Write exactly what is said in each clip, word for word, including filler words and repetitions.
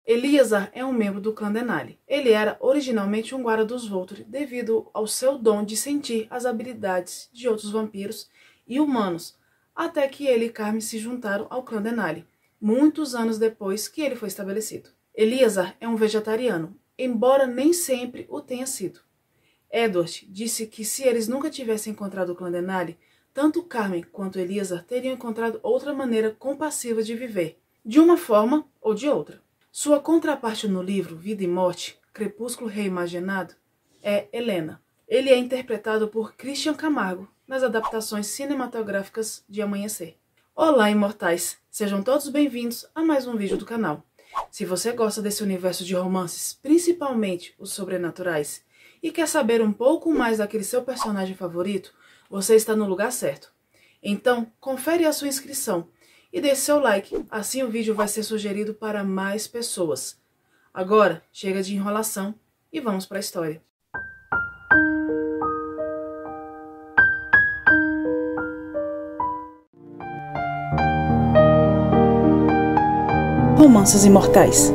Eleazar é um membro do clã Denali. Ele era originalmente um guarda dos Volturi devido ao seu dom de sentir as habilidades de outros vampiros e humanos, até que ele e Carmen se juntaram ao clã Denali, muitos anos depois que ele foi estabelecido. Eleazar é um vegetariano, embora nem sempre o tenha sido. Edward disse que se eles nunca tivessem encontrado o clã Denali, tanto Carmen quanto Eleazar teriam encontrado outra maneira compassiva de viver, de uma forma ou de outra. Sua contraparte no livro Vida e Morte, Crepúsculo Reimaginado, é Helena. Ele é interpretado por Christian Camargo nas adaptações cinematográficas de Amanhecer. Olá, imortais! Sejam todos bem-vindos a mais um vídeo do canal. Se você gosta desse universo de romances, principalmente os sobrenaturais, e quer saber um pouco mais daquele seu personagem favorito, você está no lugar certo. Então, confere a sua inscrição e deixe seu like, assim o vídeo vai ser sugerido para mais pessoas. Agora, chega de enrolação e vamos para a história. Romances Imortais.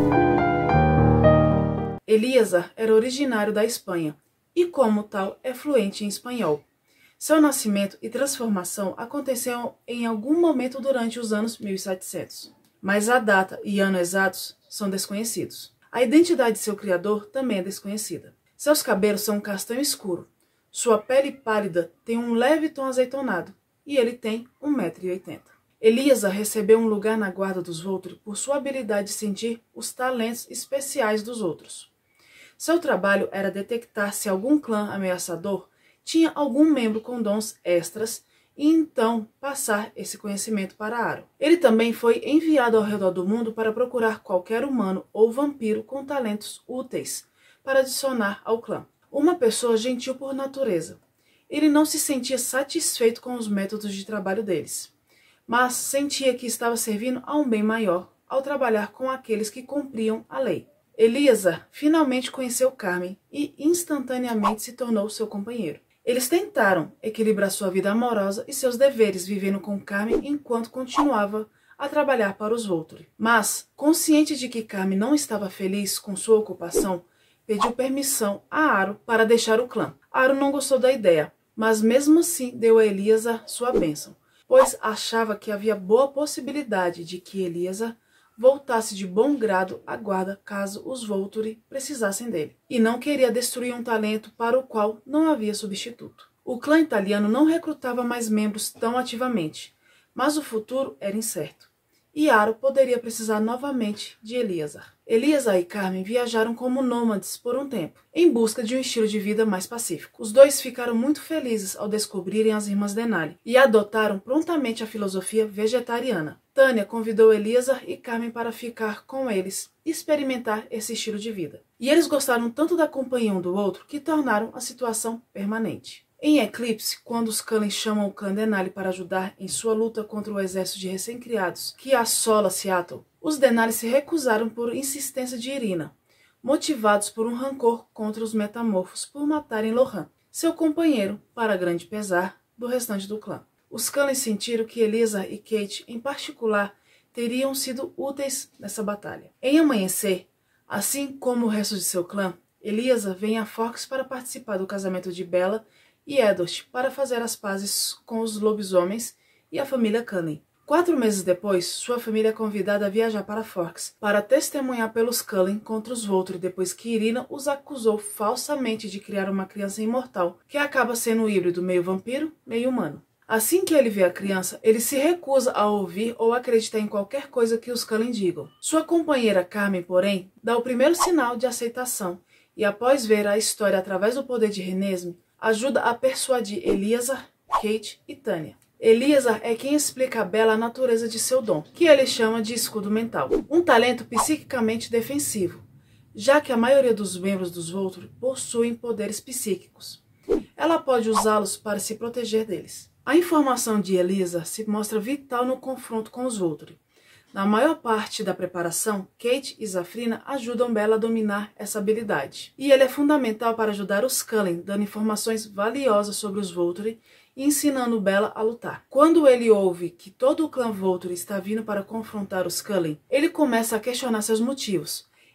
Eleazar era originário da Espanha e, como tal, é fluente em espanhol. Seu nascimento e transformação aconteceram em algum momento durante os anos mil e setecentos, mas a data e ano exatos são desconhecidos. A identidade de seu criador também é desconhecida. Seus cabelos são castanho escuro, sua pele pálida tem um leve tom azeitonado e ele tem um metro e oitenta. Eleazar recebeu um lugar na guarda dos Volturi por sua habilidade de sentir os talentos especiais dos outros. Seu trabalho era detectar se algum clã ameaçador tinha algum membro com dons extras e então passar esse conhecimento para Aro. Ele também foi enviado ao redor do mundo para procurar qualquer humano ou vampiro com talentos úteis para adicionar ao clã. Uma pessoa gentil por natureza. Ele não se sentia satisfeito com os métodos de trabalho deles, mas sentia que estava servindo a um bem maior ao trabalhar com aqueles que cumpriam a lei. Eleazar finalmente conheceu Carmen e instantaneamente se tornou seu companheiro. Eles tentaram equilibrar sua vida amorosa e seus deveres vivendo com Carmen enquanto continuava a trabalhar para os Volturi. Mas, consciente de que Carmen não estava feliz com sua ocupação, pediu permissão a Aro para deixar o clã. Aro não gostou da ideia, mas mesmo assim deu a Eleazar sua bênção, pois achava que havia boa possibilidade de que Eleazar voltasse de bom grado à guarda caso os Volturi precisassem dele, e não queria destruir um talento para o qual não havia substituto. O clã italiano não recrutava mais membros tão ativamente, mas o futuro era incerto, e Aro poderia precisar novamente de Eleazar. Eleazar e Carmen viajaram como nômades por um tempo, em busca de um estilo de vida mais pacífico. Os dois ficaram muito felizes ao descobrirem as irmãs Denali e adotaram prontamente a filosofia vegetariana. Tânia convidou Eleazar e Carmen para ficar com eles e experimentar esse estilo de vida. E eles gostaram tanto da companhia um do outro que tornaram a situação permanente. Em Eclipse, quando os Cullen chamam o clã Denali para ajudar em sua luta contra o exército de recém-criados que assola Seattle, os Denali se recusaram por insistência de Irina, motivados por um rancor contra os metamorfos por matarem Lohan, seu companheiro, para grande pesar do restante do clã. Os Cullen sentiram que Eleazar e Kate, em particular, teriam sido úteis nessa batalha. Em Amanhecer, assim como o resto de seu clã, Eleazar vem a Forks para participar do casamento de Bella e Edward para fazer as pazes com os lobisomens e a família Cullen. Quatro meses depois, sua família é convidada a viajar para Forks para testemunhar pelos Cullen contra os Volturi depois que Irina os acusou falsamente de criar uma criança imortal que acaba sendo um híbrido meio vampiro, meio humano. Assim que ele vê a criança, ele se recusa a ouvir ou acreditar em qualquer coisa que os Cullen digam. Sua companheira Carmen, porém, dá o primeiro sinal de aceitação e, após ver a história através do poder de Renesmee, ajuda a persuadir Eleazar, Kate e Tânia. Eleazar é quem explica a Bella a natureza de seu dom, que ele chama de escudo mental, um talento psiquicamente defensivo, já que a maioria dos membros dos Volturi possuem poderes psíquicos. Ela pode usá-los para se proteger deles. A informação de Eleazar se mostra vital no confronto com os Volturi. Na maior parte da preparação, Kate e Zafrina ajudam Bella a dominar essa habilidade. E ele é fundamental para ajudar os Cullen, dando informações valiosas sobre os Volturi e ensinando Bella a lutar. Quando ele ouve que todo o clã Volturi está vindo para confrontar os Cullen, ele começa a questionar seus motivos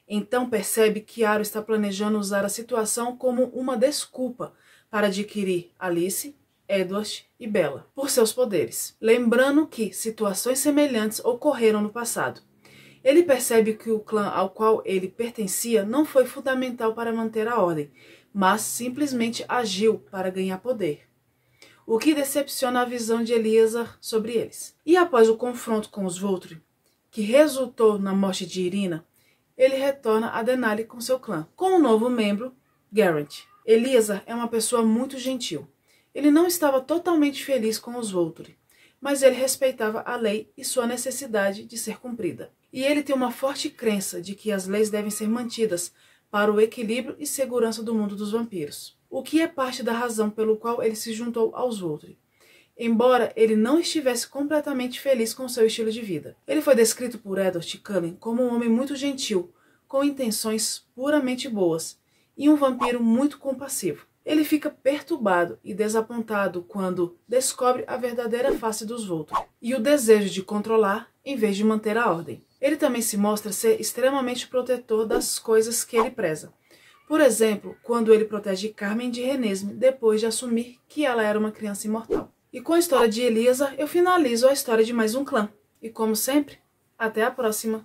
Então percebe que Aro está planejando usar a situação como uma desculpa para adquirir Alice, Edward e Bella por seus poderes, lembrando que situações semelhantes ocorreram no passado. Ele percebe que o clã ao qual ele pertencia não foi fundamental para manter a ordem, mas simplesmente agiu para ganhar poder, o que decepciona a visão de Eleazar sobre eles. E após o confronto com os Volturi, que resultou na morte de Irina, ele retorna a Denali com seu clã, com um novo membro, Garrett. Eleazar é uma pessoa muito gentil. Ele não estava totalmente feliz com os Volturi, mas ele respeitava a lei e sua necessidade de ser cumprida. E ele tem uma forte crença de que as leis devem ser mantidas para o equilíbrio e segurança do mundo dos vampiros, o que é parte da razão pelo qual ele se juntou aos Volturi, embora ele não estivesse completamente feliz com seu estilo de vida. Ele foi descrito por Edward Cullen como um homem muito gentil, com intenções puramente boas, e um vampiro muito compassivo. Ele fica perturbado e desapontado quando descobre a verdadeira face dos Volturi e o desejo de controlar em vez de manter a ordem. Ele também se mostra ser extremamente protetor das coisas que ele preza. Por exemplo, quando ele protege Carmen de Renesme depois de assumir que ela era uma criança imortal. E com a história de Eleazar, eu finalizo a história de mais um clã. E como sempre, até a próxima!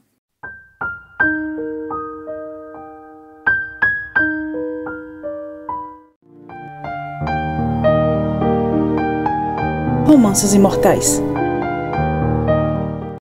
Romances Imortais.